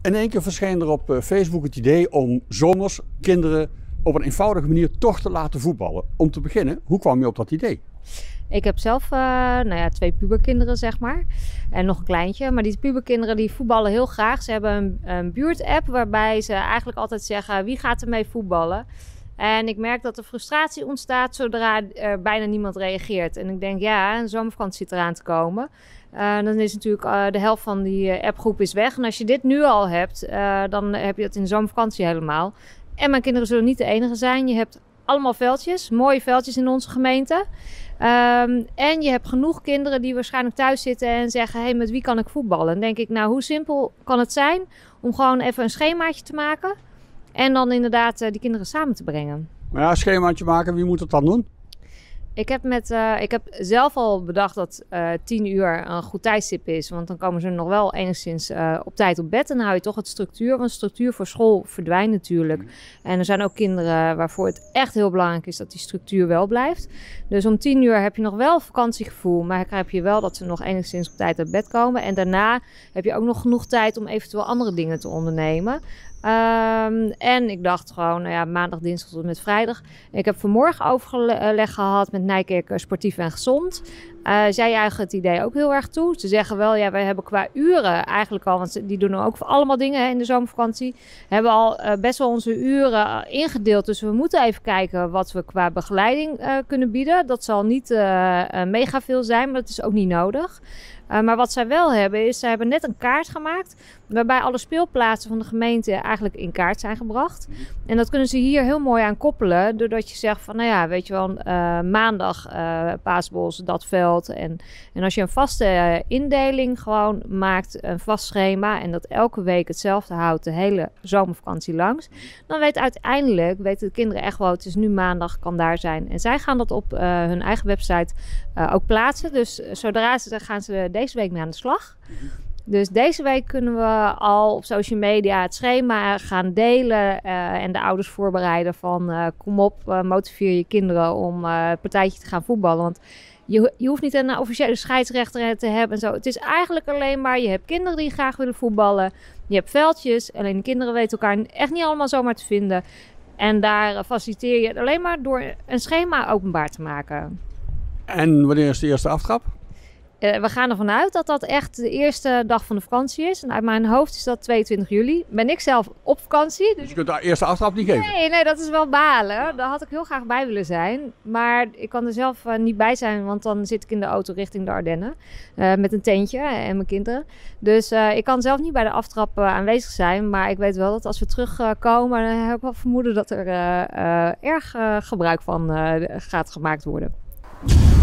In één keer verscheen er op Facebook het idee om zomers kinderen op een eenvoudige manier toch te laten voetballen. Om te beginnen, hoe kwam je op dat idee? Ik heb zelf 2 puberkinderen, zeg maar. En nog een kleintje. Maar die puberkinderen die voetballen heel graag. Ze hebben een buurtapp waarbij ze eigenlijk altijd zeggen: wie gaat er mee voetballen? En ik merk dat er frustratie ontstaat zodra er bijna niemand reageert. En ik denk, ja, een zomervakantie zit eraan te komen. Dan is natuurlijk de helft van die appgroep is weg. En als je dit nu al hebt, dan heb je dat in de zomervakantie helemaal. En mijn kinderen zullen niet de enige zijn. Je hebt allemaal veldjes, mooie veldjes in onze gemeente. En je hebt genoeg kinderen die waarschijnlijk thuis zitten en zeggen: hey, met wie kan ik voetballen? Dan denk ik, nou, hoe simpel kan het zijn om gewoon even een schemaatje te maken en dan inderdaad die kinderen samen te brengen. Maar ja, een schemaatje maken, wie moet het dan doen? Ik heb zelf al bedacht dat 10 uur een goed tijdstip is. Want dan komen ze nog wel enigszins op tijd op bed. En dan hou je toch het structuur. Want structuur voor school verdwijnt natuurlijk. En er zijn ook kinderen waarvoor het echt heel belangrijk is dat die structuur wel blijft. Dus om 10 uur heb je nog wel vakantiegevoel. Maar heb je wel dat ze nog enigszins op tijd uit bed komen. En daarna heb je ook nog genoeg tijd om eventueel andere dingen te ondernemen. En ik dacht gewoon, nou ja, maandag, dinsdag tot en met vrijdag. Ik heb vanmorgen overleg gehad met Nijkerk Sportief en Gezond. Zij juichen het idee ook heel erg toe. Ze zeggen wel, ja, wij hebben qua uren eigenlijk al, want die doen ook allemaal dingen in de zomervakantie. Hebben al best wel onze uren ingedeeld. Dus we moeten even kijken wat we qua begeleiding kunnen bieden. Dat zal niet mega veel zijn, maar dat is ook niet nodig. Maar wat zij wel hebben is, zij hebben net een kaart gemaakt waarbij alle speelplaatsen van de gemeente eigenlijk in kaart zijn gebracht. En dat kunnen ze hier heel mooi aan koppelen, doordat je zegt van, nou ja, weet je wel, maandag Paasbos, dat veld. En als je een vaste indeling gewoon maakt, een vast schema en dat elke week hetzelfde houdt de hele zomervakantie langs, dan weten de kinderen echt wel, het is nu maandag, kan daar zijn. En zij gaan dat op hun eigen website ook plaatsen. Dus zodra ze gaan ze deze week mee aan de slag. Dus deze week kunnen we al op social media het schema gaan delen en de ouders voorbereiden van kom op, motiveer je kinderen om een partijtje te gaan voetballen. Want je hoeft niet een officiële scheidsrechter te hebben en zo. Het is eigenlijk alleen maar, je hebt kinderen die graag willen voetballen. Je hebt veldjes, alleen de kinderen weten elkaar echt niet allemaal zomaar te vinden. En daar faciliteer je het alleen maar door een schema openbaar te maken. En wanneer is de eerste aftrap? We gaan ervan uit dat dat echt de eerste dag van de vakantie is. En uit mijn hoofd is dat 22 juli. Ben ik zelf op vakantie. Dus je kunt de eerste aftrap niet geven? Nee, dat is wel balen. Daar had ik heel graag bij willen zijn. Maar ik kan er zelf niet bij zijn, want dan zit ik in de auto richting de Ardennen. Met een tentje en mijn kinderen. Dus ik kan zelf niet bij de aftrap aanwezig zijn. Maar ik weet wel dat als we terugkomen, dan heb ik wel vermoeden dat er erg gebruik van gaat gemaakt worden.